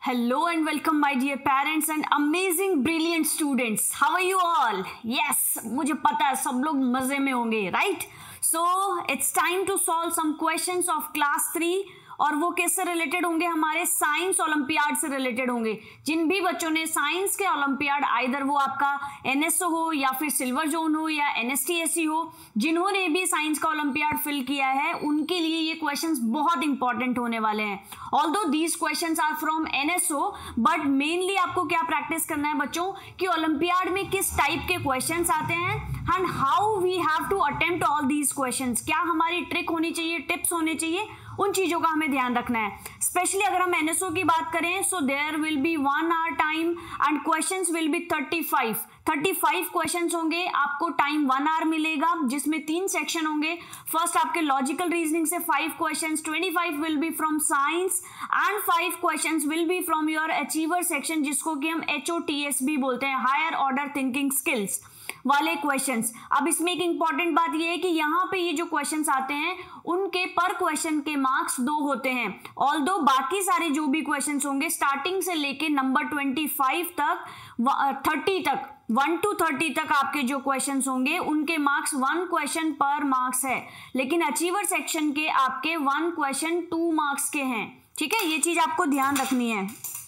Hello and welcome my dear parents and amazing brilliant students. How are you all? Yes, मुझे पता है सब लोग मजे में होंगे, right? So it's time to solve some questions of class 3 और वो किससे रिलेटेड होंगे? हमारे साइंस ओलंपियाड से रिलेटेड होंगे। जिन भी बच्चों ने साइंस के ओलंपियाड आइदर वो आपका एनएसओ हो या फिर सिल्वर जोन हो या एनएसटीएससी हो, जिन्होंने भी साइंस का ओलंपियाड फिल किया है उनके लिए ये क्वेश्चंस बहुत इंपॉर्टेंट होने वाले हैं। Although these questions are from NSO, but mainly आपको क्या प्रैक्टिस करना है बच्चों कि ओलंपियाड में किस टाइप के क्वेश्चंस आते हैं and how we have to attempt all these questions. क्या हमारी ट्रिक होनी चाहिए, टिप्स होने चाहिए, उन चीजों का हमें ध्यान रखना है। स्पेशली अगर हम एनएसओ की बात करें so there will be 1 hour time and questions will be 35 questions होंगे। आपको टाइम 1 hour मिलेगा जिसमें 3 सेक्शन होंगे। फर्स्ट आपके लॉजिकल रीजनिंग से 5 questions, 25 will be from science and 5 questions will be from your achiever section, जिसको कि हम HOTS भी बोलते हैं, हायर ऑर्डर थिंकिंग स्किल्स वाले क्वेश्चंस। अब इसमें एक इंपॉर्टेंट बात यह है कि यहाँ पे ये जो क्वेश्चंस आते हैं उनके पर क्वेश्चन के मार्क्स 2 होते हैं। ऑल्दो बाकी सारे जो भी क्वेश्चंस होंगे स्टार्टिंग से लेके नंबर 25 तक 30 तक 1 to 30 तक आपके जो क्वेश्चंस होंगे उनके मार्क्स 1 क्वेश्चन पर मार्क्स है, लेकिन अचीवर सेक्शन के आपके 1 क्वेश्चन 2 मार्क्स के हैं। ठीक है, ये चीज आपको ध्यान रखनी है।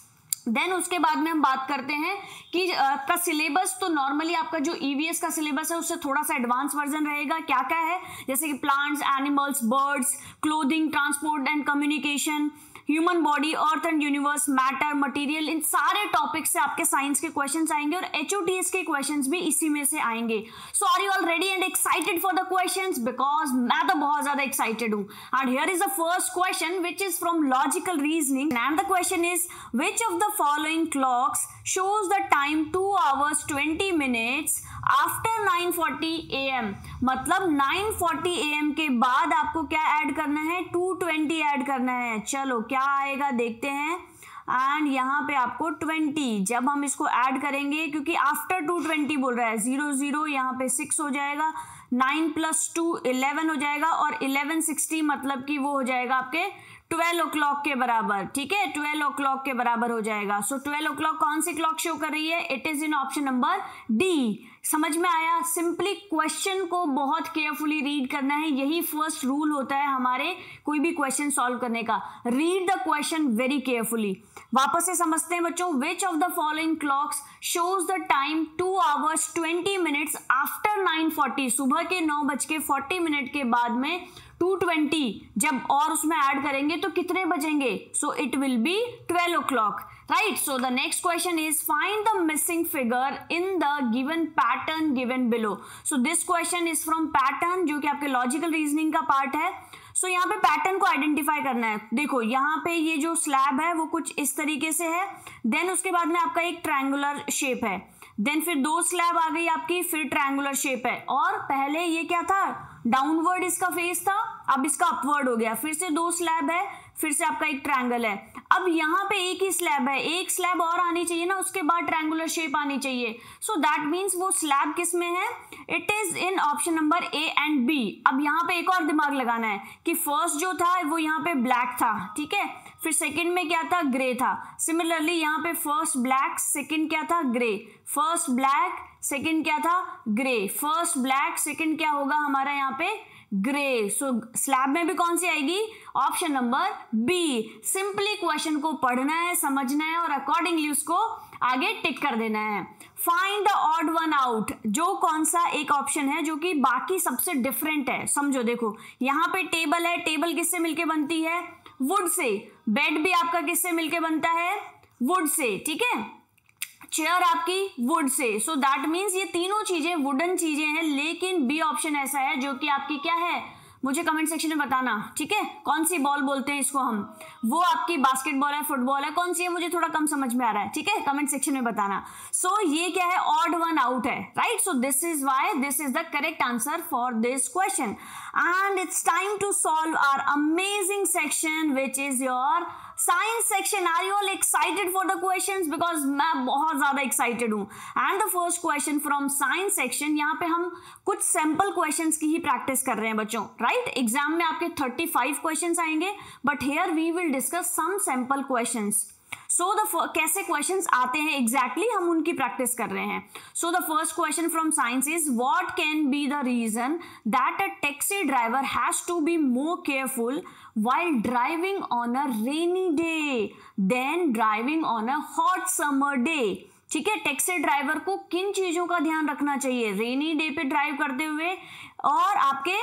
देन उसके बाद में हम बात करते हैं कि आपका सिलेबस तो नॉर्मली आपका जो ईवीएस का सिलेबस है उससे थोड़ा सा एडवांस वर्जन रहेगा। क्या क्या है, जैसे कि plants, animals, birds, clothing, transport and communication, human body, earth and universe, matter, material, इन सारे टॉपिक से आपके साइंस के क्वेश्चंस आएंगे और HOTS के क्वेश्चंस भी इसी में से आएंगे। So are you all ready and excited for the questions? Because मैं तो बहुत ज्यादा एक्साइटेड हूं। And here is the first question which is from logical reasoning and the question is which of the following clocks shows the time 2 hours 20 minutes after 9:40 AM। मतलब 9:40 AM के बाद आपको क्या ऐड करना है? 220 ऐड करना है। चलो क्या आएगा देखते हैं। एंड यहाँ पे आपको 20, जब हम इसको ऐड करेंगे क्योंकि आफ्टर 220 बोल रहा है, 0 यहाँ पे 6 हो जाएगा, 9 + 2 11 हो जाएगा और 1160 मतलब कि वो हो जाएगा आपके 12 o'clock के बराबर। ठीक है, 12 o'clock के बराबर हो जाएगा। सो 12 o'clock कौन सी क्लॉक शो कर रही है? It is in option number D. समझ में आया? सिंपली क्वेश्चन को बहुत केयरफुली रीड करना है, यही फर्स्ट रूल होता है हमारे कोई भी क्वेश्चन सॉल्व करने का। Read the question very carefully. वापस से समझते हैं बच्चों, which of the following clocks shows the time 2 hours 20 minutes after 9:40। सुबह के 9:40 के बाद में 220 जब और उसमें ऐड करेंगे तो कितने बजेंगे? So it will be 12 o'clock, right? So the next question is find the missing figure in the given pattern given below. So this question is from pattern, जो कि आपके लॉजिकल रीजनिंग का पार्ट है। सो यहाँ पे पैटर्न को identify करना है। देखो यहाँ पे ये जो स्लैब है वो कुछ इस तरीके से है, देन उसके बाद में आपका एक ट्रायंगुलर शेप है, देन फिर 2 स्लैब आ गई आपकी, फिर ट्रायंगुलर शेप है, और पहले ये क्या था? डाउनवर्ड इसका फेस था, अब इसका अपवर्ड हो गया, फिर से 2 स्लैब है, फिर से आपका एक ट्रायंगल है। अब यहाँ पे एक ही स्लैब है, एक स्लैब और आनी चाहिए ना, उसके बाद ट्रायंगुलर शेप आनी चाहिए। सो दैट मीन्स वो स्लैब किस में है? It is in option number A and B। अब यहाँ पे एक और दिमाग लगाना है कि फर्स्ट जो था वो यहाँ पे ब्लैक था, ठीक है, फिर सेकंड में क्या था? ग्रे था। सिमिलरली यहाँ पे फर्स्ट ब्लैक, सेकंड क्या था? ग्रे। फर्स्ट ब्लैक, सेकंड क्या था? ग्रे। फर्स्ट ब्लैक, सेकंड क्या होगा हमारा यहाँ पे? ग्रे। सो स्लैब में भी कौन सी आएगी? Option number B। Simply question को पढ़ना है, समझना है और अकॉर्डिंगली उसको आगे टिक कर देना है। Find the odd one out, जो कौन सा एक ऑप्शन है जो कि बाकी सबसे डिफरेंट है। समझो, देखो यहाँ पे टेबल है, टेबल किससे मिलके बनती है? Would say. बेड भी आपका किससे मिलके बनता है? Would say. ठीक है, चेयर आपकी would say. So that means ये तीनों चीजें वुडन चीजें हैं, लेकिन बी ऑप्शन ऐसा है जो कि आपकी क्या है? मुझे कमेंट सेक्शन में बताना, ठीक है, कौन सी बॉल बोलते हैं इसको हम? वो आपकी बास्केटबॉल है, फुटबॉल है, कौन सी है? मुझे थोड़ा कम समझ में आ रहा है, ठीक है, कमेंट सेक्शन में बताना। सो ये क्या है? ऑड वन आउट है, right? So this is why this is the correct answer for this question. And it's time to solve our amazing section which is your science section. Are you all excited for the questions? Because मैं बहुत ज्यादा excited हूं। And the first question from science section, यहाँ पे हम कुछ sample questions की ही practice कर रहे हैं बच्चों, राइट? एग्जाम में आपके 35 क्वेश्चंस आएंगे, but here we will discuss some sample questions. So कैसे क्वेश्चंस आते हैं एग्जैक्टली हम उनकी प्रैक्टिस कर रहे हैं. So the first question from science is what can be the reason that a taxi driver has to be more careful while driving on a rainy day than driving on a hot summer day. ठीक है, taxi driver को किन चीजों का ध्यान रखना चाहिए rainy day पे ड्राइव करते हुए और आपके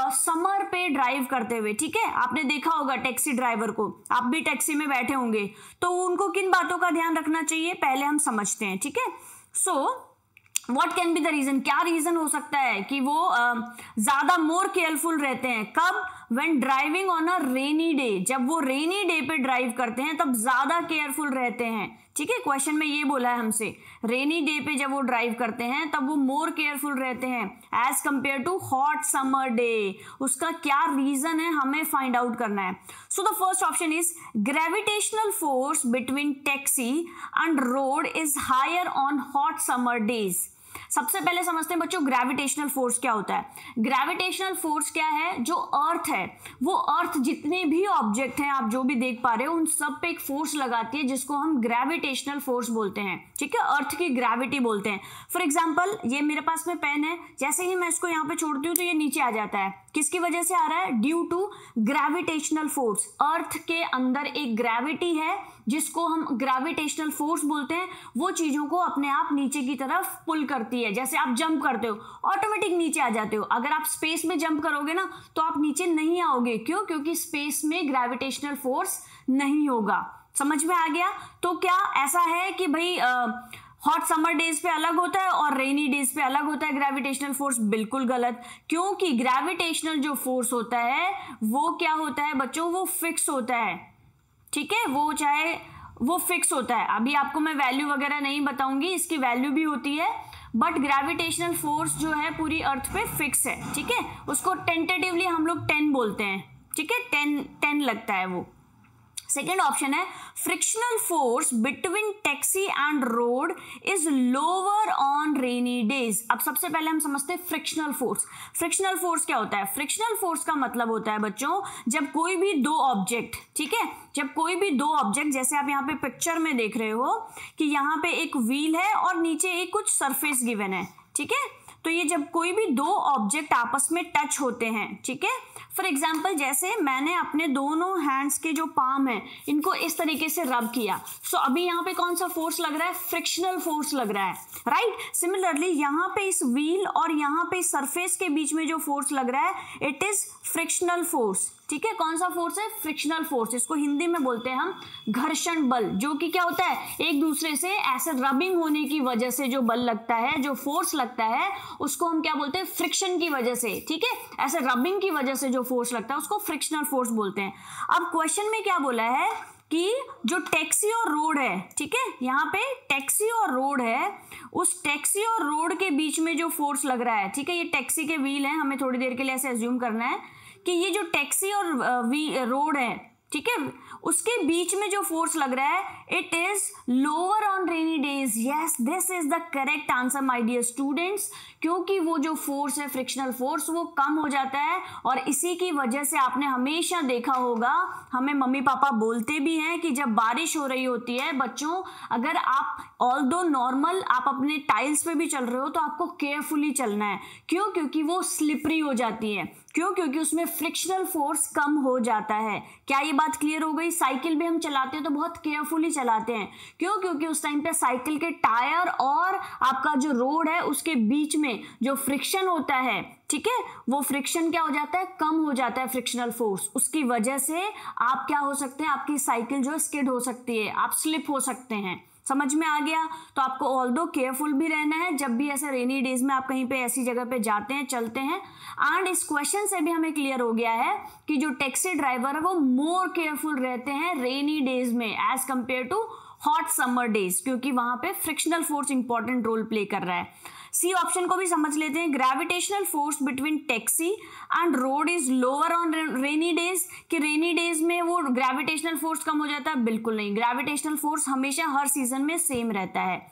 समर पे ड्राइव करते हुए. ठीक है, आपने देखा होगा टैक्सी ड्राइवर को, आप भी टैक्सी में बैठे होंगे, तो उनको किन बातों का ध्यान रखना चाहिए पहले हम समझते हैं. ठीक है, so what can be the reason, क्या रीजन हो सकता है कि वो ज्यादा मोर केयरफुल रहते हैं. कब? When driving on a rainy day, जब वो रेनी डे पे ड्राइव करते हैं तब ज्यादा केयरफुल रहते हैं. ठीक है, क्वेश्चन में ये बोला है हमसे, रेनी डे पे जब वो ड्राइव करते हैं तब वो मोर केयरफुल रहते हैं as compare to hot summer day. उसका क्या रीजन है हमें फाइंड आउट करना है. So the first option is gravitational force between taxi and road is higher on hot summer days. सबसे पहले समझते हैं बच्चों ग्रेविटेशनल फोर्स क्या होता है. ग्रेविटेशनल फोर्स क्या है, जो अर्थ है वो अर्थ जितने भी ऑब्जेक्ट हैं आप जो भी देख पा रहे हो उन सब पे एक फोर्स लगाती है जिसको हम ग्रेविटेशनल फोर्स बोलते हैं. ठीक है, अर्थ की ग्रेविटी बोलते हैं. फॉर एग्जांपल ये मेरे पास में पेन है, जैसे ही मैं इसको यहाँ पे छोड़ती हूँ तो ये नीचे आ जाता है. किसकी वजह से आ रहा है? Due to gravitational force. Earth के अंदर एक ग्रेविटी है जिसको हम ग्रेविटेशनल फोर्स बोलते हैं. वो चीजों को अपने आप नीचे की तरफ पुल करती है. जैसे आप जंप करते हो ऑटोमेटिक नीचे आ जाते हो. अगर आप स्पेस में जंप करोगे ना तो आप नीचे नहीं आओगे. क्यों? क्योंकि स्पेस में ग्रेविटेशनल फोर्स नहीं होगा. समझ में आ गया? तो क्या ऐसा है कि भाई हॉट समर डेज पे अलग होता है और रेनी डेज पे अलग होता है ग्रेविटेशनल फोर्स? बिल्कुल गलत. क्योंकि ग्रेविटेशनल जो फोर्स होता है वो क्या होता है बच्चों, वो फिक्स होता है. ठीक है, वो चाहे वो फिक्स होता है. अभी आपको मैं वैल्यू वगैरह नहीं बताऊंगी, इसकी वैल्यू भी होती है, बट ग्रेविटेशनल फोर्स जो है पूरी अर्थ पे फिक्स है. ठीक है, उसको टेंटेटिवली हम लोग 10 बोलते हैं. ठीक है, 10 लगता है वो. सेकेंड ऑप्शन है frictional force between taxi and road is lower on rainy days. अब सबसे पहले हम समझते हैं फ्रिक्शनल फोर्स. फ्रिक्शनल फोर्स क्या होता है? फ्रिक्शनल फोर्स का मतलब होता है बच्चों जब कोई भी दो ऑब्जेक्ट, ठीक है, जब कोई भी दो ऑब्जेक्ट, जैसे आप यहाँ पे पिक्चर में देख रहे हो कि यहाँ पे एक व्हील है और नीचे एक कुछ सरफेस गिवन है. ठीक है, तो ये जब कोई भी दो ऑब्जेक्ट आपस में टच होते हैं, ठीक है, फॉर एग्जाम्पल जैसे मैंने अपने दोनों हैंड्स के जो पाम है इनको इस तरीके से रब किया, सो अभी यहाँ पे कौन सा फोर्स लग रहा है? फ्रिक्शनल फोर्स लग रहा है, राइट. सिमिलरली यहाँ पे इस व्हील और यहाँ पे सरफेस के बीच में जो फोर्स लग रहा है इट इज फ्रिक्शनल फोर्स. ठीक है, कौन सा फोर्स है? Frictional force. इसको हिंदी में बोलते हैं हम घर्षण बल, जो कि क्या होता है एक दूसरे से ऐसे रबिंग होने की वजह से जो बल लगता है, जो फोर्स लगता है उसको हम क्या बोलते हैं? फ्रिक्शन की वजह से. ठीक है, ऐसे रबिंग की वजह से जो फोर्स लगता है उसको फ्रिक्शनल फोर्स बोलते हैं. अब क्वेश्चन में क्या बोला है कि जो टैक्सी और रोड है, ठीक है, यहाँ पे टैक्सी और रोड है, उस टैक्सी और रोड के बीच में जो फोर्स लग रहा है, ठीक है, ये टैक्सी के व्हील है, हमें थोड़ी देर के लिए ऐसे अज्यूम करना है कि ये जो टैक्सी और रोड है, ठीक है, उसके बीच में जो फोर्स लग रहा है it is lower on rainy days. Yes, this is the correct answer my dear students. क्योंकि वो जो फोर्स है फ्रिक्शनल फोर्स वो कम हो जाता है और इसी की वजह से आपने हमेशा देखा होगा, हमें मम्मी पापा बोलते भी हैं कि जब बारिश हो रही होती है बच्चों, अगर आप ऑल्दो नॉर्मल आप अपने टाइल्स पे भी चल रहे हो तो आपको केयरफुली चलना है. क्यों? क्योंकि वो स्लिपरी हो जाती है. क्यों? क्योंकि उसमें फ्रिक्शनल फोर्स कम हो जाता है. क्या ये बात क्लियर हो गई? साइकिल भी हम चलाते हैं तो बहुत केयरफुली चलाते हैं. क्यों? क्योंकि उस टाइम पे साइकिल के टायर और आपका जो रोड है उसके बीच में जो फ्रिक्शन होता है, ठीक है, वो फ्रिक्शन क्या हो जाता है? कम हो जाता है फ्रिक्शनल फोर्स. उसकी वजह से आप क्या हो सकते हैं? आपकी साइकिल जो स्किड हो सकती है, आप स्लिप हो सकते हैं. समझ में आ गया? तो आपको ऑल्दो केयरफुल भी रहना है जब भी ऐसे रेनी डेज में आप कहीं पे ऐसी जगह पे जाते हैं, चलते हैं. एंड इस क्वेश्चन से भी हमें क्लियर हो गया है कि जो टैक्सी ड्राइवर है वो मोर केयरफुल रहते हैं रेनी डेज में as compare to hot summer days, क्योंकि वहां पे frictional force important role play कर रहा है. सी ऑप्शन को भी समझ लेते हैं. Gravitational force between taxi and road is lower on rainy days. कि रेनी डेज में वो ग्रेविटेशनल फोर्स कम हो जाता है? बिल्कुल नहीं. ग्रेविटेशनल फोर्स हमेशा हर सीजन में सेम रहता है.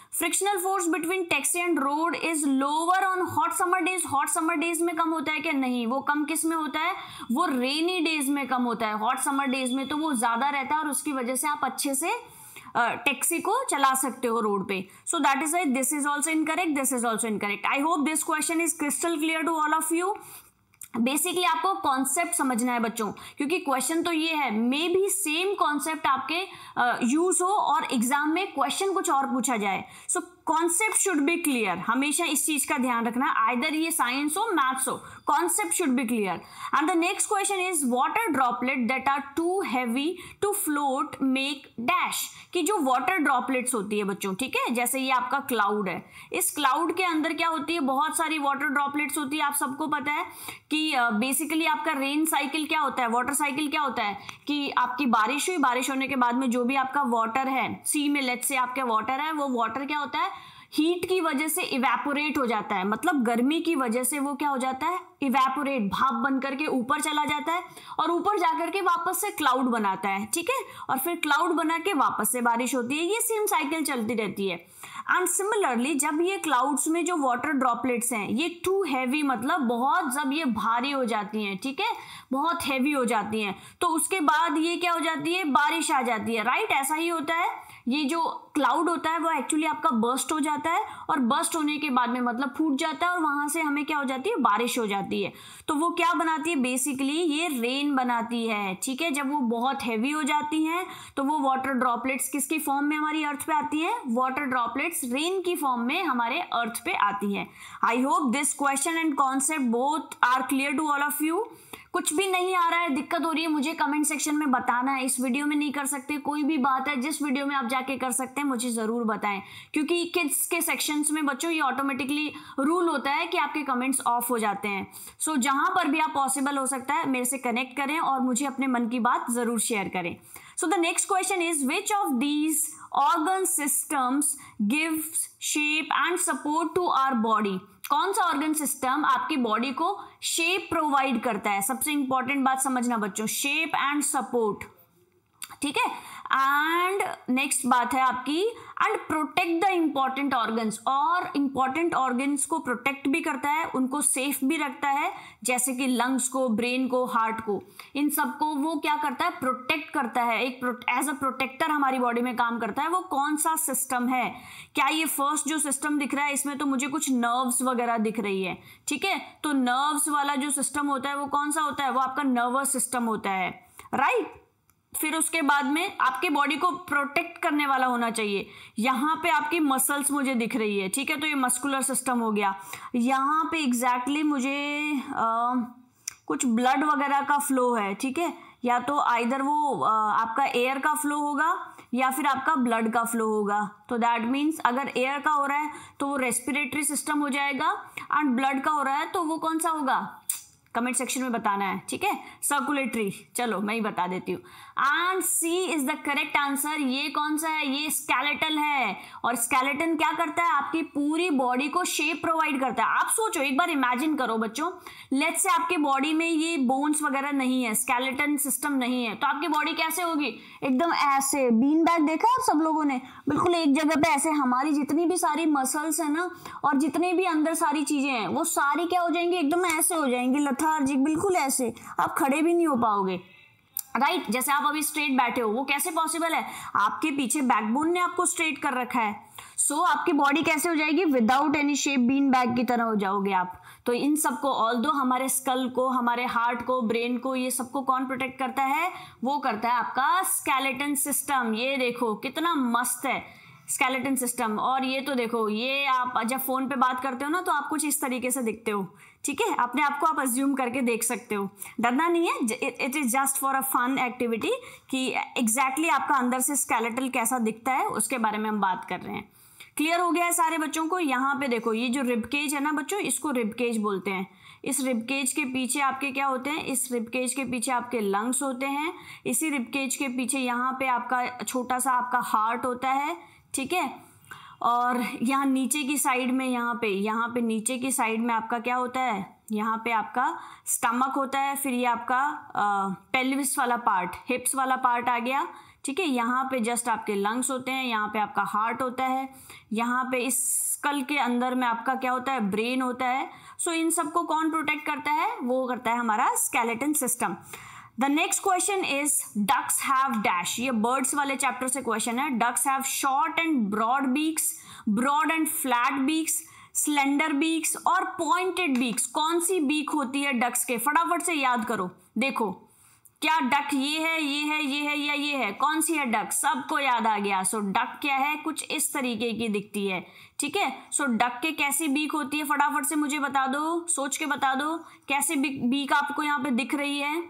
Frictional force between taxi and road is lower on hot summer days. Hot summer days में कम होता है क्या? नहीं, वो कम किस में होता है? वो रेनी डेज में कम होता है। हॉट समर डेज में तो वो ज्यादा रहता है और उसकी वजह से आप अच्छे से टैक्सी को चला सकते हो रोड पे। So that is why this is also incorrect, this is also incorrect. I hope this question is crystal clear to all of you. Basically आपको कॉन्सेप्ट समझना है बच्चों, क्योंकि क्वेश्चन तो ये है, मे भी सेम कॉन्सेप्ट आपके यूज हो और एग्जाम में क्वेश्चन कुछ और पूछा जाए। So concept should be clear, हमेशा इस चीज का ध्यान रखना, आइदर ये साइंस हो मैथ्स हो, concept should be clear. And the next question is water droplet that are too heavy to float make dash. कि जो वाटर ड्रॉपलेट्स होती है बच्चों, ठीक है, जैसे ये आपका क्लाउड है, इस क्लाउड के अंदर क्या होती है? बहुत सारी वाटर ड्रॉपलेट्स होती है। आप सबको पता है कि बेसिकली आपका रेन साइकिल क्या होता है, वाटर साइकिल क्या होता है कि आपकी बारिश हुई, बारिश होने के बाद में जो भी आपका वाटर है सी में, लेट्स से आपका वाटर है, वो वाटर क्या होता है? हीट की वजह से इवेपोरेट हो जाता है, मतलब गर्मी की वजह से वो क्या हो जाता है? इवेपोरेट, भाप बन करके ऊपर चला जाता है और ऊपर जाकर के वापस से क्लाउड बनाता है, ठीक है, और फिर क्लाउड बना के वापस से बारिश होती है। ये सेम साइकिल चलती रहती है। एंड सिमिलरली जब ये क्लाउड्स में जो वाटर ड्रॉपलेट्स हैं ये टू हैवी, मतलब बहुत, जब ये भारी हो जाती हैं, ठीक है, बहुत हैवी हो जाती हैं, तो उसके बाद ये क्या हो जाती है? बारिश आ जाती है, राइट? ऐसा ही होता है। ये जो क्लाउड होता है वो एक्चुअली आपका बर्स्ट हो जाता है और बर्स्ट होने के बाद में मतलब फूट जाता है और वहां से हमें क्या हो जाती है? बारिश हो जाती है। तो वो क्या बनाती है? बेसिकली ये रेन बनाती है, ठीक है। जब वो बहुत हैवी हो जाती हैं तो वो वाटर ड्रॉपलेट्स किसकी फॉर्म में हमारी अर्थ पे आती हैं? वाटर ड्रॉपलेट्स रेन की फॉर्म में हमारे अर्थ पे आती हैं। I hope this question and concept both are clear to all of you. कुछ भी नहीं आ रहा है, दिक्कत हो रही है, मुझे कमेंट सेक्शन में बताना है। इस वीडियो में नहीं कर सकते, कोई भी बात है जिस वीडियो में आप जाके कर सकते हैं मुझे जरूर बताएं, क्योंकि किड्स के सेक्शंस में बच्चों ये ऑटोमेटिकली रूल होता है कि आपके कमेंट्स ऑफ हो जाते हैं। सो जहां पर भी आप पॉसिबल हो सकता है मेरे से कनेक्ट करें और मुझे अपने मन की बात जरूर शेयर करें। So the next question is which of these organ systems gives shape and support to our body. कौन सा ऑर्गन सिस्टम आपकी बॉडी को शेप प्रोवाइड करता है? सबसे इंपॉर्टेंट बात समझना बच्चों, शेप एंड सपोर्ट, ठीक है। एंड नेक्स्ट बात है आपकी and protect the important organs, और इंपॉर्टेंट ऑर्गन्स को प्रोटेक्ट भी करता है, उनको सेफ भी रखता है, जैसे कि लंग्स को, ब्रेन को, हार्ट को, इन सबको वो क्या करता है? प्रोटेक्ट करता है, एक एज अ प्रोटेक्टर हमारी बॉडी में काम करता है। वो कौन सा सिस्टम है? क्या ये फर्स्ट जो सिस्टम दिख रहा है इसमें तो मुझे कुछ नर्व्स वगैरह दिख रही है, ठीक है, तो नर्व्स वाला जो सिस्टम होता है वो कौन सा होता है? वो आपका नर्वस सिस्टम होता है, राइट। फिर उसके बाद में आपके बॉडी को प्रोटेक्ट करने वाला होना चाहिए। यहाँ पे आपकी मसल्स मुझे दिख रही है, ठीक है, तो ये मस्कुलर सिस्टम हो गया। यहाँ पे एग्जैक्टली मुझे कुछ ब्लड वगैरह का फ्लो है, ठीक है, या तो आइदर वो आपका एयर का फ्लो होगा या फिर आपका ब्लड का फ्लो होगा। तो दैट मीन्स अगर एयर का हो रहा है तो वो रेस्पिरेटरी सिस्टम हो जाएगा, एंड ब्लड का हो रहा है तो वो कौन सा होगा? कमेंट सेक्शन में बताना है, ठीक है, सर्कुलेटरी। चलो मैं ही बता देती हूँ। And C is the correct answer. ये कौन सा है? ये स्केलेटन है। और स्केलेटन क्या करता है? आपकी पूरी बॉडी को शेप प्रोवाइड करता है। आप सोचो, एक बार इमेजिन करो बच्चों, लेट्स से आपके बॉडी में ये बोन्स वगैरह नहीं है, स्केलेटन सिस्टम नहीं है, तो आपकी बॉडी कैसे होगी? एकदम ऐसे बीन बैग देखा आप सब लोगों ने, बिल्कुल एक जगह पे ऐसे। हमारी जितनी भी सारी मसल्स है ना और जितनी भी अंदर सारी चीजें हैं वो सारी क्या हो जाएंगी? एकदम ऐसे हो जाएंगी, लथार्जिक, बिल्कुल ऐसे, आप खड़े भी नहीं हो पाओगे, राइट। जैसे आप अभी स्ट्रेट बैठे हो, वो कैसे पॉसिबल है? आपके पीछे बैकबोन ने आपको स्ट्रेट कर रखा है। सो आपकी बॉडी कैसे हो जाएगी? Without any shape, bean bag की तरह हो जाओगे आप। तो इन सबको, ऑल्दो हमारे स्कल को, हमारे हार्ट को, ब्रेन को, ये सबको कौन प्रोटेक्ट करता है? वो करता है आपका स्केलेटन सिस्टम। ये देखो कितना मस्त है स्केलेटन सिस्टम। और ये तो देखो, ये आप जब फोन पे बात करते हो ना तो आप कुछ इस तरीके से दिखते हो, ठीक है, अपने आप को आप अज्यूम करके देख सकते हो, डरना नहीं है। It is just for a fun activity कि एग्जैक्टली आपका अंदर से स्केलेटल कैसा दिखता है उसके बारे में हम बात कर रहे हैं। क्लियर हो गया है सारे बच्चों को? यहाँ पे देखो, ये जो रिबकेज है ना बच्चों, इसको रिबकेज बोलते हैं। इस रिबकेज के पीछे आपके क्या होते हैं? इस रिबकेज के पीछे आपके लंग्स होते हैं। इसी रिबकेज के पीछे यहाँ पे आपका छोटा सा आपका हार्ट होता है, ठीक है। और यहाँ नीचे की साइड में, यहाँ पे नीचे की साइड में आपका क्या होता है? यहाँ पे आपका स्टमक होता है। फिर ये आपका पेल्विस वाला पार्ट, हिप्स वाला पार्ट आ गया, ठीक है, यहाँ पे जस्ट आपके लंग्स होते हैं, यहाँ पे आपका हार्ट होता है, यहाँ पे इस स्कल के अंदर में आपका क्या होता है, ब्रेन होता है। सो इन सबको कौन प्रोटेक्ट करता है, वो करता है हमारा skeleton system. The next question is ducks have dash, ये बर्ड्स वाले चैप्टर से क्वेश्चन है। Ducks have short and broad beaks, broad and flat beaks, slender beaks और पॉइंटेड बीक्स। कौन सी बीक होती है डक्स के, फटाफट से याद करो। देखो क्या डक ये है, ये है, ये है या ये है, कौन सी है डक, सबको याद आ गया। सो डक क्या है, कुछ इस तरीके की दिखती है, ठीक है। सो डक के कैसी बीक होती है, फटाफट से मुझे बता दो, सोच के बता दो, कैसे बीक आपको यहाँ पे दिख रही है।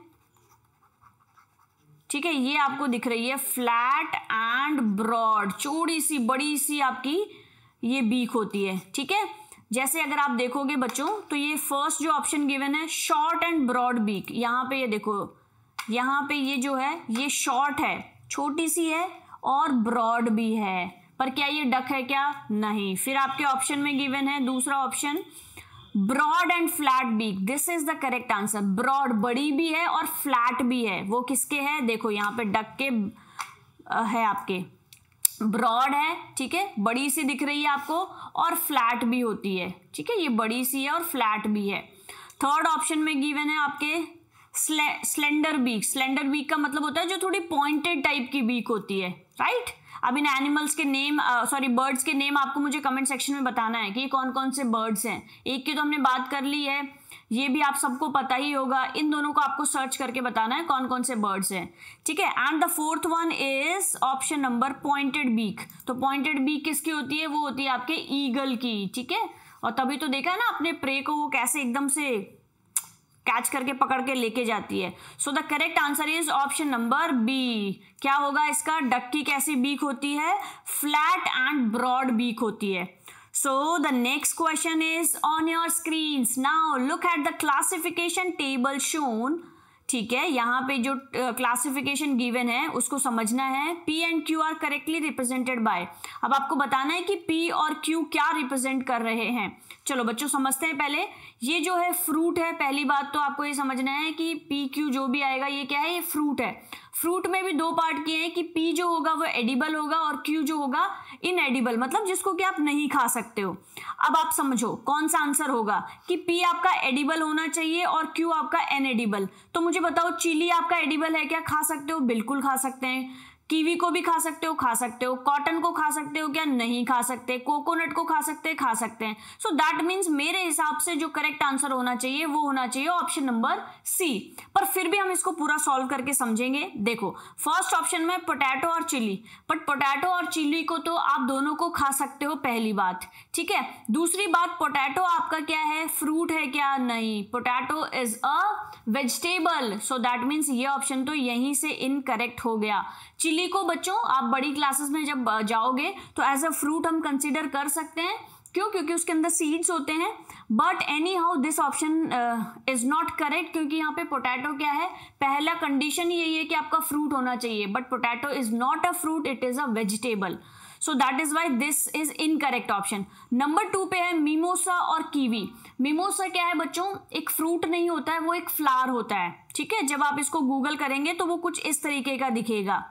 ठीक है, ये आपको दिख रही है फ्लैट एंड ब्रॉड, चौड़ी सी बड़ी सी आपकी ये बीक होती है, ठीक है। जैसे अगर आप देखोगे बच्चों, तो ये फर्स्ट जो ऑप्शन गिवन है शॉर्ट एंड ब्रॉड बीक, यहाँ पे ये देखो, यहाँ पे ये जो है ये शॉर्ट है, छोटी सी है, और ब्रॉड भी है, पर क्या ये डक है क्या, नहीं। फिर आपके ऑप्शन में गिवन है दूसरा option broad and flat beak, this is the correct answer. Broad बड़ी भी है और फ्लैट भी है, वो किसके है, देखो यहाँ पे डक के है, आपके ब्रॉड है, ठीक है, बड़ी सी दिख रही है आपको, और फ्लैट भी होती है, ठीक है, ये बड़ी सी है और फ्लैट भी है। थर्ड ऑप्शन में गिवन है आपके स्लेंडर बीक। स्लेंडर बीक का मतलब होता है जो थोड़ी पॉइंटेड टाइप की बीक होती है, राइट। अब इन एनिमल्स के नेम, बर्ड्स के नेम आपको मुझे कमेंट सेक्शन में बताना है कि कौन कौन से बर्ड्स हैं। एक की तो हमने बात कर ली है, ये भी आप सबको पता ही होगा, इन दोनों को आपको सर्च करके बताना है कौन कौन से बर्ड्स हैं, ठीक है। And the fourth one is option number pointed beak. तो पॉइंटेड बीक किसकी होती है, वो होती है आपके ईगल की, ठीक है। और तभी तो देखा है ना अपने प्रे को वो कैसे एकदम से कैच करके पकड़ के लेके जाती है। So the correct answer is option number B. क्या होगा इसका, डक की कैसी बीक होती है, फ्लैट एंड ब्रॉड बीक होती है। So the next question is on your screens. Now look at the classification table shown. ठीक है, यहाँ पे जो क्लासिफिकेशन गिवन है उसको समझना है। P and Q are correctly represented by. अब आपको बताना है कि P और Q क्या रिप्रेजेंट कर रहे हैं। चलो बच्चों समझते हैं पहले। ये जो है फ्रूट है, पहली बात तो आपको ये समझना है कि P Q जो भी आएगा ये क्या है, ये फ्रूट है। फ्रूट में भी दो पार्ट किए हैं कि P जो होगा वो एडिबल होगा और Q जो होगा इनएडिबल, मतलब जिसको कि आप नहीं खा सकते हो। अब आप समझो कौन सा आंसर होगा कि P आपका एडिबल होना चाहिए और Q आपका इनएडिबल। तो मुझे बताओ चिली आपका एडिबल है क्या, खा सकते हो, बिल्कुल खा सकते हैं। कीवी को भी खा सकते हो, खा सकते हो। कॉटन को खा सकते हो क्या, नहीं खा सकते। कोकोनट को खा सकते हैं, खा सकते हैं। सो दैट मीन्स मेरे हिसाब से जो करेक्ट आंसर होना चाहिए वो होना चाहिए ऑप्शन नंबर सी। पर फिर भी हम इसको पूरा सॉल्व करके समझेंगे। देखो फर्स्ट ऑप्शन में पोटैटो और चिली, बट पोटैटो और चिली को तो आप दोनों को खा सकते हो, पहली बात, ठीक है। दूसरी बात, पोटैटो आपका क्या है, फ्रूट है क्या, नहीं, potato is a vegetable. So that means ये ऑप्शन तो यहीं से इनकरेक्ट हो गया। चिली को बच्चों आप बड़ी क्लासेस में जब जाओगे तो एज अ फ्रूट हम कंसीडर कर सकते हैं, क्यों, क्योंकि उसके अंदर सीड्स होते हैं। But anyhow this option is not correct, क्योंकि यहाँ पे पोटैटो क्या है, पहला कंडीशन यही है कि आपका फ्रूट होना चाहिए, but potato is not a fruit, it is a vegetable. So that is why this is incorrect option. Number 2 पे है मिमोसा और कीवी। मिमोसा क्या है बच्चों, एक फ्रूट नहीं होता है, वो एक फ्लावर होता है, ठीक है। जब आप इसको गूगल करेंगे तो वो कुछ इस तरीके का दिखेगा।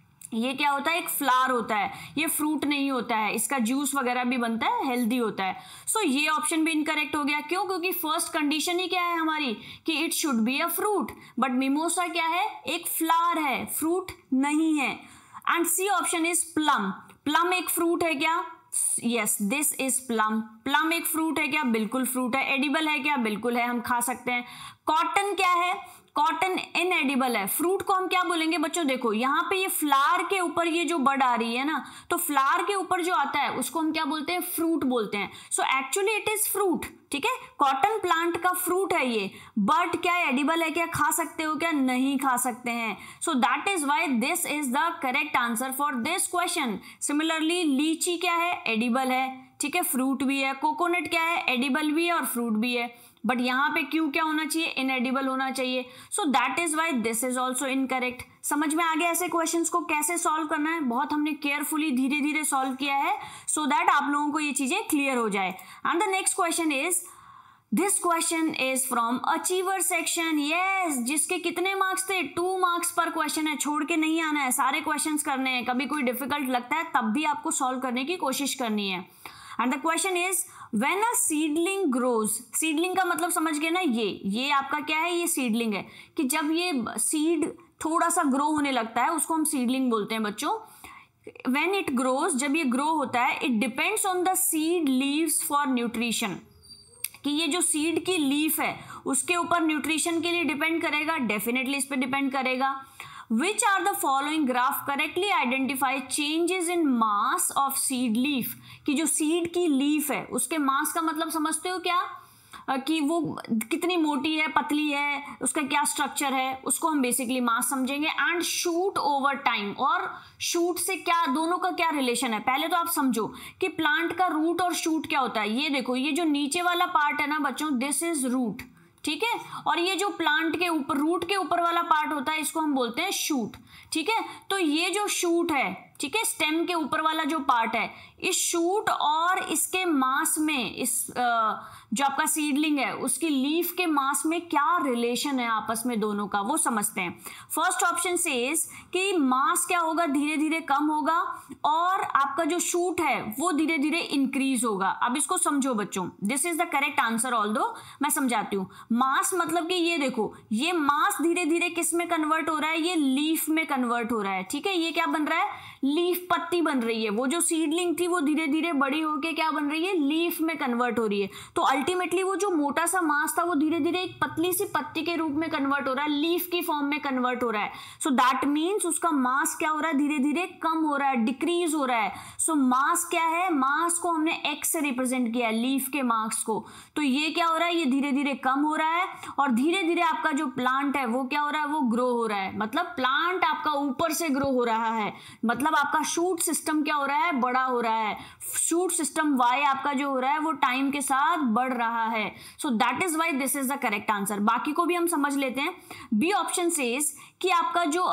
ये क्या होता है, एक फ्लावर होता है, ये फ्रूट नहीं होता है, इसका जूस वगैरह भी बनता है, हेल्दी होता है। सो ये ऑप्शन भी इनकरेक्ट हो गया। क्यों, क्योंकि फर्स्ट कंडीशन ही क्या है हमारी कि it should be a fruit, but mimosa क्या है, एक फ्लावर है, फ्रूट नहीं है। And C option is plum. Plum एक फ्रूट है क्या, yes this is plum. Plum एक फ्रूट है क्या, बिल्कुल फ्रूट है। एडिबल है क्या, बिल्कुल है, हम खा सकते हैं। कॉटन क्या है, कॉटन इनएडिबल है। फ्रूट को हम क्या बोलेंगे बच्चों, देखो यहाँ पे ये फ्लावर के ऊपर ये जो बर्ड आ रही है ना, तो फ्लावर के ऊपर जो आता है उसको हम क्या बोलते हैं, फ्रूट बोलते हैं। So actually it is fruit, ठीक है। कॉटन प्लांट का फ्रूट है ये, बट क्या एडिबल है क्या, खा सकते हो क्या, नहीं खा सकते हैं। So that is why this is the correct answer for this question. Similarly लीची क्या है, एडिबल है, ठीक है, फ्रूट भी है। कोकोनट क्या है, एडिबल भी है और फ्रूट भी है, बट यहाँ पे क्यों क्या होना चाहिए, इनएडिबल होना चाहिए। So that is why this is also incorrect. समझ में आ गया ऐसे क्वेश्चंस को कैसे सॉल्व करना है, बहुत हमने केयरफुली धीरे धीरे सॉल्व किया है सो दैट आप लोगों को ये चीजें क्लियर हो जाए। And the next question is this question is from achiever section. Yes, जिसके कितने मार्क्स थे? 2 मार्क्स पर क्वेश्चन है, छोड़ के नहीं आना है, सारे क्वेश्चंस करने हैं। कभी कोई डिफिकल्ट लगता है तब भी आपको सॉल्व करने की कोशिश करनी है। And the question is when a seedling grows, seedling का मतलब समझ गए ना, ये आपका क्या है? ये सीडलिंग है कि जब ये सीड थोड़ा सा ग्रो होने लगता है उसको हम सीडलिंग बोलते हैं बच्चों। व्हेन इट ग्रोज, जब ये ग्रो होता है, it depends on the seed leaves for nutrition, कि ये जो सीड की लीफ है उसके ऊपर न्यूट्रिशन के लिए डिपेंड करेगा, डेफिनेटली इस पे डिपेंड करेगा। Which are the following graph correctly identify changes in mass of seed leaf, कि जो सीड की लीफ है उसके मास का मतलब समझते हो क्या? कि वो कितनी मोटी है, पतली है, उसका क्या स्ट्रक्चर है, उसको हम बेसिकली मास समझेंगे। एंड शूट ओवर टाइम, और शूट से क्या, दोनों का क्या रिलेशन है? पहले तो आप समझो कि प्लांट का रूट और शूट क्या होता है। ये देखो, ये जो नीचे वाला पार्ट है ना बच्चों, दिस इज रूट, ठीक है, और ये जो प्लांट के ऊपर, रूट के ऊपर वाला पार्ट होता है, इसको हम बोलते हैं शूट, ठीक है। तो ये जो शूट है, ठीक है, स्टेम के ऊपर वाला जो पार्ट है, इस शूट और इसके मास में, इस जो आपका सीडलिंग है उसकी लीफ के मास में क्या रिलेशन है आपस में दोनों का, वो समझते हैं। फर्स्ट ऑप्शन सेज कि मास क्या होगा, धीरे धीरे कम होगा, और आपका जो शूट है वो धीरे धीरे इंक्रीज होगा। अब इसको समझो बच्चों, this is the correct answer, although मैं समझाती हूँ। मास मतलब कि ये देखो, ये मास धीरे धीरे किस में कन्वर्ट हो रहा है? ये लीफ में कन्वर्ट हो रहा है, ठीक है। ये क्या बन रहा है? लीफ, पत्ती बन रही है। वो जो सीडलिंग थी वो धीरे धीरे बड़ी होके क्या बन रही है? लीफ में कन्वर्ट हो रही है। तो अल्टीमेटली वो जो मोटा सा मास था वो धीरे धीरे एक पतली सी पत्ती के रूप में कन्वर्ट हो रहा है, लीफ की फॉर्म में कन्वर्ट हो रहा है। सो दैट मीन्स उसका मास क्या हो रहा है? धीरे धीरे कम हो रहा है, डिक्रीज हो रहा है। सो मास क्या है? मास को हमने एक्स से रिप्रेजेंट किया है, लीफ के मास को। तो ये क्या हो रहा है? ये धीरे धीरे कम हो रहा है, और धीरे धीरे आपका जो प्लांट है वो क्या हो रहा है? वो ग्रो हो रहा है। मतलब प्लांट आपका ऊपर से ग्रो हो रहा है, मतलब आपका शूट सिस्टम क्या हो रहा है? बड़ा हो रहा है। शूट सिस्टम वाई आपका जो हो रहा है वो टाइम के साथ बढ़ रहा है। So that is why this is the correct answer. बाकी को भी हम समझ लेते हैं। बी ऑप्शन सेज कि आपका जो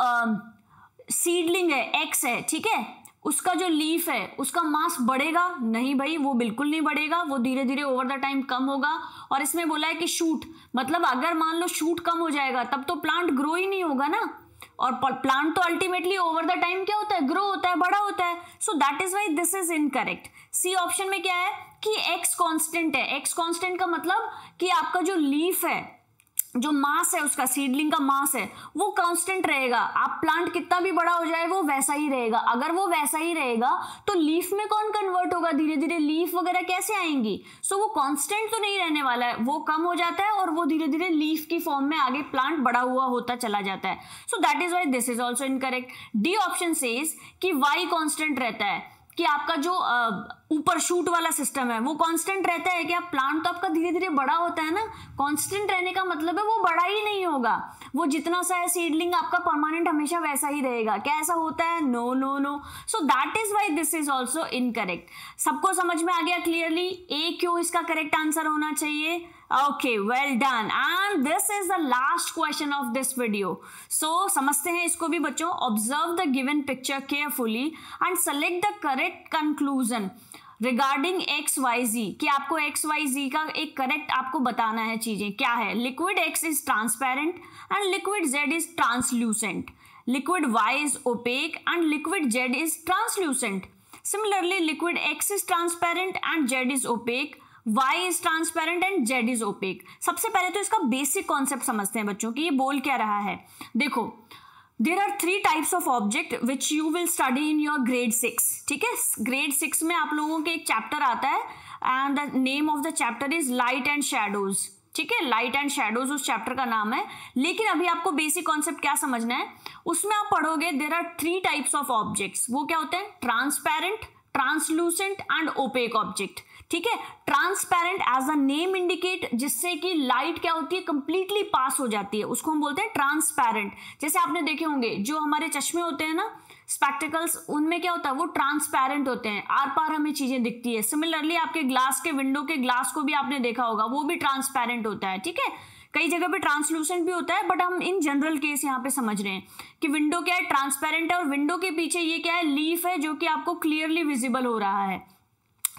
सीडलिंग है, एक्स है, ठीक है, उसका जो लीफ है उसका मास बढ़ेगा? नहीं भाई, वो बिल्कुल नहीं बढ़ेगा, वो धीरे धीरे ओवर द टाइम कम होगा। और इसमें बोला है कि शूट, मतलब अगर मान लो शूट कम हो जाएगा तब तो प्लांट ग्रो ही नहीं होगा ना, और प्लांट तो अल्टीमेटली ओवर द टाइम क्या होता है? ग्रो होता है, बड़ा होता है। So that is why this is incorrect. C option में क्या है कि एक्स कांस्टेंट है। एक्स कांस्टेंट का मतलब कि आपका जो लीफ है, जो मास है उसका, सीडलिंग का मास है, वो कांस्टेंट रहेगा। आप प्लांट कितना भी बड़ा हो जाए वो वैसा ही रहेगा। अगर वो वैसा ही रहेगा तो लीफ में कौन कन्वर्ट होगा? धीरे धीरे लीफ वगैरह कैसे आएंगी? सो वो कांस्टेंट तो नहीं रहने वाला है, वो कम हो जाता है और वो धीरे धीरे लीफ की फॉर्म में आगे प्लांट बड़ा हुआ होता चला जाता है। So that is why this is also incorrect. D option says कि वाई कांस्टेंट रहता है, कि आपका जो ऊपर शूट वाला सिस्टम है वो कांस्टेंट रहता है। क्या प्लांट तो आपका धीरे धीरे बड़ा होता है ना, कांस्टेंट रहने का मतलब है वो बड़ा ही नहीं होगा, वो जितना सा है सीडलिंग आपका परमानेंट हमेशा वैसा ही रहेगा। क्या ऐसा होता है? No no no. So that is why this is also incorrect. सबको समझ में आ गया क्लियरली? ए क्यों इसका करेक्ट आंसर होना चाहिए। Okay, well done. And this is the last question of this video. So समझते हैं इसको भी बच्चों। Observe the given picture carefully and select the correct conclusion regarding XYZ, कि आपको XYZ का एक करेक्ट आपको बताना है चीजें क्या है। Liquid X is transparent and liquid Z is translucent. Liquid Y is opaque and liquid Z is translucent. Similarly, liquid X is transparent and Z is opaque. Y is transparent and Z is opaque. सबसे पहले तो इसका basic concept समझते हैं बच्चों कि ये बोल क्या रहा है। देखो, there are 3 types of object which you will study in your grade 6, ठीक है। ग्रेड 6 में आप लोगों के एक चैप्टर आता है and the name of the chapter is light and shadows, ठीक है। लाइट एंड शैडोज उस चैप्टर का नाम है। लेकिन अभी आपको बेसिक कॉन्सेप्ट क्या समझना है, उसमें आप पढ़ोगे there are 3 types of objects. वो क्या होते हैं? Transparent, translucent and opaque object, ठीक है। Transparent as a name indicate, जिससे कि लाइट क्या होती है? कंप्लीटली पास हो जाती है, उसको हम बोलते हैं ट्रांसपेरेंट। जैसे आपने देखे होंगे जो हमारे चश्मे होते हैं ना, स्पेक्टिकल्स, उनमें क्या होता है? वो ट्रांसपेरेंट होते हैं, आर पार हमें चीजें दिखती है। सिमिलरली आपके ग्लास के, विंडो के ग्लास को भी आपने देखा होगा, वो भी ट्रांसपेरेंट होता है, ठीक है। कई जगह पे ट्रांसलूसेंट भी होता है, बट हम इन जनरल केस यहाँ पे समझ रहे हैं कि विंडो क्या है? ट्रांसपेरेंट है, और विंडो के पीछे ये क्या है? लीफ है, जो कि आपको क्लियरली विजिबल हो रहा है।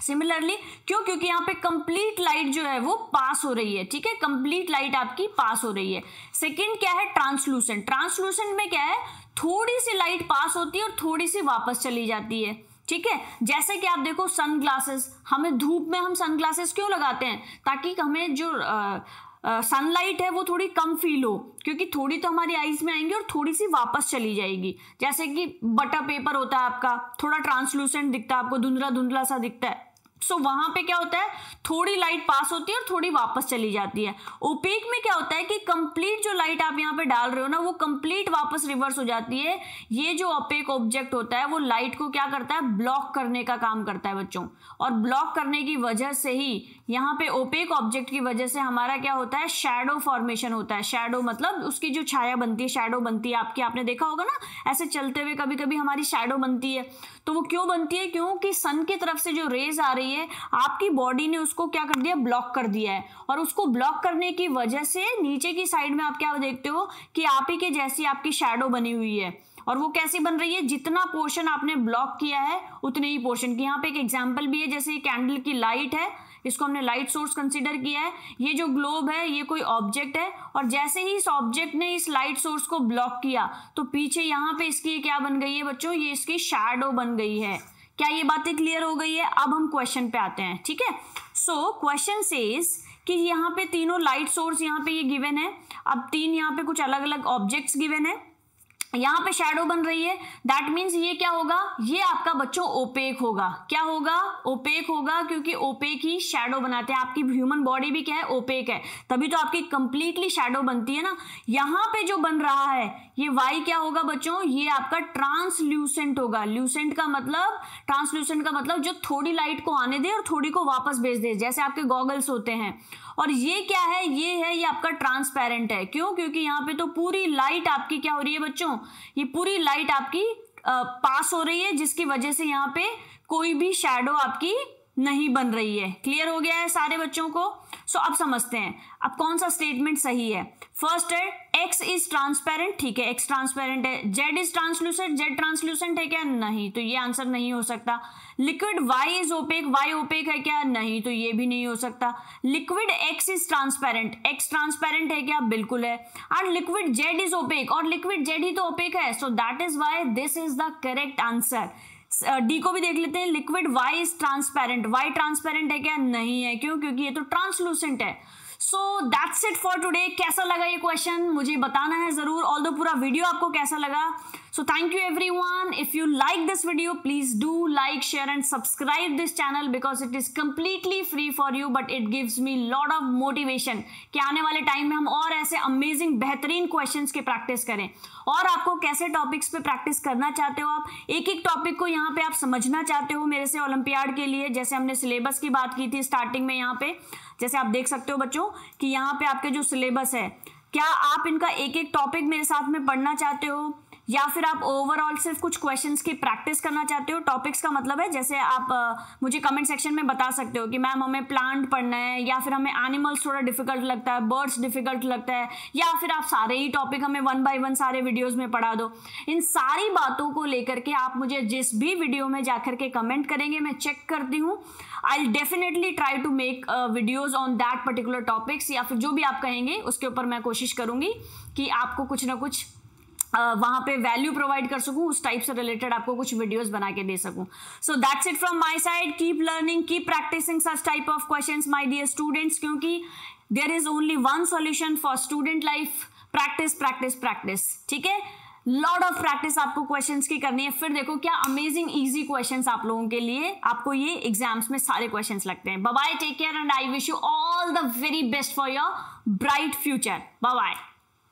सिमिलरली क्यों, क्योंकि यहाँ पे कंप्लीट लाइट जो है वो पास हो रही है, ठीक है, कंप्लीट लाइट आपकी पास हो रही है। सेकंड क्या है, ट्रांसलूसेंट। ट्रांसलूसेंट में क्या है, थोड़ी सी लाइट पास होती है और थोड़ी सी वापस चली जाती है, ठीक है। जैसे कि आप देखो सनग्लासेस, हमें धूप में हम सनग्लासेस क्यों लगाते हैं, ताकि हमें जो सनलाइट है वो थोड़ी कम फील हो, क्योंकि थोड़ी तो हमारी आईज में आएंगी और थोड़ी सी वापस चली जाएगी। जैसे कि बटर पेपर होता है आपका, थोड़ा ट्रांसलूसेंट दिखता है आपको, धुंधला धुंधला सा दिखता है, सो वहां पे क्या होता है, थोड़ी लाइट पास होती है और थोड़ी वापस चली जाती है। ओपेक में क्या होता है कि कंप्लीट जो लाइट आप यहाँ पे डाल रहे हो ना, वो कंप्लीट वापस रिवर्स हो जाती है। ये जो ओपेक ऑब्जेक्ट होता है वो लाइट को क्या करता है, ब्लॉक करने का काम करता है बच्चों, और ब्लॉक करने की वजह से ही यहाँ पे ओपेक ऑब्जेक्ट की वजह से हमारा क्या होता है, शैडो फॉर्मेशन होता है। शैडो मतलब उसकी जो छाया बनती है, शैडो बनती है आपकी, आपने देखा होगा ना ऐसे चलते हुए कभी कभी हमारी शैडो बनती है। तो वो क्यों बनती है, क्योंकि सन की तरफ से जो रेज आ रही है, आपकी बॉडी ने उसको क्या कर दिया, ब्लॉक कर दिया है, और उसको ब्लॉक करने की वजह से नीचे की साइड में आप क्या देखते हो कि आप ही के जैसी आपकी शैडो बनी हुई है। और वो कैसी बन रही है, जितना पोर्शन आपने ब्लॉक किया है उतने ही पोर्शन की। यहाँ पे एक एग्जांपल भी है, जैसे कैंडल की लाइट है, इसको हमने लाइट सोर्स कंसीडर किया है। ये जो ग्लोब है ये कोई ऑब्जेक्ट है, और जैसे ही इस ऑब्जेक्ट ने इस लाइट सोर्स को ब्लॉक किया तो पीछे यहाँ पे इसकी क्या बन गई है बच्चों, ये इसकी शैडो बन गई है। क्या ये बातें क्लियर हो गई है? अब हम क्वेश्चन पे आते हैं, ठीक है। सो क्वेश्चन सेज कि यहाँ पे तीनों लाइट सोर्स यहाँ पे ये गिवन है। अब तीन यहाँ पे कुछ अलग अलग ऑब्जेक्ट्स गिवन है, यहाँ पे शैडो बन रही है, दैट मीन्स ये क्या होगा, ये आपका बच्चों ओपेक होगा। क्या होगा, ओपेक होगा, क्योंकि ओपेक ही शैडो बनाते हैं। आपकी ह्यूमन बॉडी भी क्या है, ओपेक है, तभी तो आपकी कंप्लीटली शैडो बनती है ना। यहाँ पे जो बन रहा है ये वाई क्या होगा बच्चों, ये आपका ट्रांसल्यूसेंट होगा। ल्यूसेंट का मतलब, ट्रांसल्यूसेंट का मतलब जो थोड़ी लाइट को आने दे और थोड़ी को वापस भेज दे, जैसे आपके गॉगल्स होते हैं। और ये क्या है, ये आपका ट्रांसपेरेंट है। क्यों, क्योंकि यहाँ पे तो पूरी लाइट आपकी क्या हो रही है बच्चों, ये पूरी लाइट आपकी पास हो रही है, जिसकी वजह से यहाँ पे कोई भी शैडो आपकी नहीं बन रही है। क्लियर हो गया है सारे बच्चों को? सो अब समझते हैं अब कौन सा स्टेटमेंट सही है। फर्स्ट है एक्स इज ट्रांसपेरेंट, ठीक है, एक्स ट्रांसपेरेंट है। Z is translucent, Z translucent है क्या? नहीं, तो ये आंसर नहीं हो सकता। Liquid Y is opaque, Y opaque है क्या? नहीं, तो ये भी नहीं हो सकता। Liquid X is transparent, X transparent है क्या? बिल्कुल है। And liquid Z is opaque, और लिक्विड जेड ही तो ओपेक है, so that is why this is the correct answer. D को भी देख लेते हैं। Liquid Y is transparent, Y transparent है क्या? नहीं है। क्यों? क्योंकि ये तो ट्रांसलूसेंट है। So that's it for today. कैसा लगा ये क्वेश्चन मुझे बताना है जरूर, ऑल्दो पूरा वीडियो आपको कैसा लगा। So thank you everyone. If you like this video please do like, share and subscribe this channel because it is completely free for you, but it gives me lot of motivation कि आने वाले time में हम और ऐसे amazing बेहतरीन questions की practice करें। और आपको कैसे टॉपिक्स पे प्रैक्टिस करना चाहते हो, आप एक एक टॉपिक को यहाँ पे आप समझना चाहते हो मेरे से ओलंपियाड के लिए, जैसे हमने सिलेबस की बात की थी स्टार्टिंग में, यहाँ पे जैसे आप देख सकते हो बच्चों कि यहाँ पे आपके जो सिलेबस है, क्या आप इनका एक एक टॉपिक मेरे साथ में पढ़ना चाहते हो, या फिर आप ओवरऑल सिर्फ कुछ क्वेश्चंस की प्रैक्टिस करना चाहते हो। टॉपिक्स का मतलब है जैसे आप मुझे कमेंट सेक्शन में बता सकते हो कि मैम हमें प्लांट पढ़ना है, या फिर हमें एनिमल्स थोड़ा डिफिकल्ट लगता है, बर्ड्स डिफिकल्ट लगता है, या फिर आप सारे ही टॉपिक हमें 1 बाय 1 सारे वीडियोस में पढ़ा दो। इन सारी बातों को लेकर के आप मुझे जिस भी वीडियो में जाकर के कमेंट करेंगे मैं चेक करती हूँ। I definitely try to make videos on that particular topics, या फिर जो भी आप कहेंगे उसके ऊपर मैं कोशिश करूंगी कि आपको कुछ ना कुछ वहां पे वैल्यू प्रोवाइड कर सकूं, उस टाइप से रिलेटेड आपको कुछ वीडियोस बना के दे सकूं। So that's it from my side. Keep learning, keep practicing such type of questions my dear students, क्योंकि there is only one solution for student life, practice practice practice. ठीक है, लॉट ऑफ प्रैक्टिस आपको questions की करनी है। फिर देखो क्या अमेजिंग इजी क्वेश्चंस आप लोगों के लिए, आपको ये एग्जाम्स में सारे क्वेश्चंस लगते हैं। Bye bye, take care and I wish you all the very best for your bright future. Bye bye.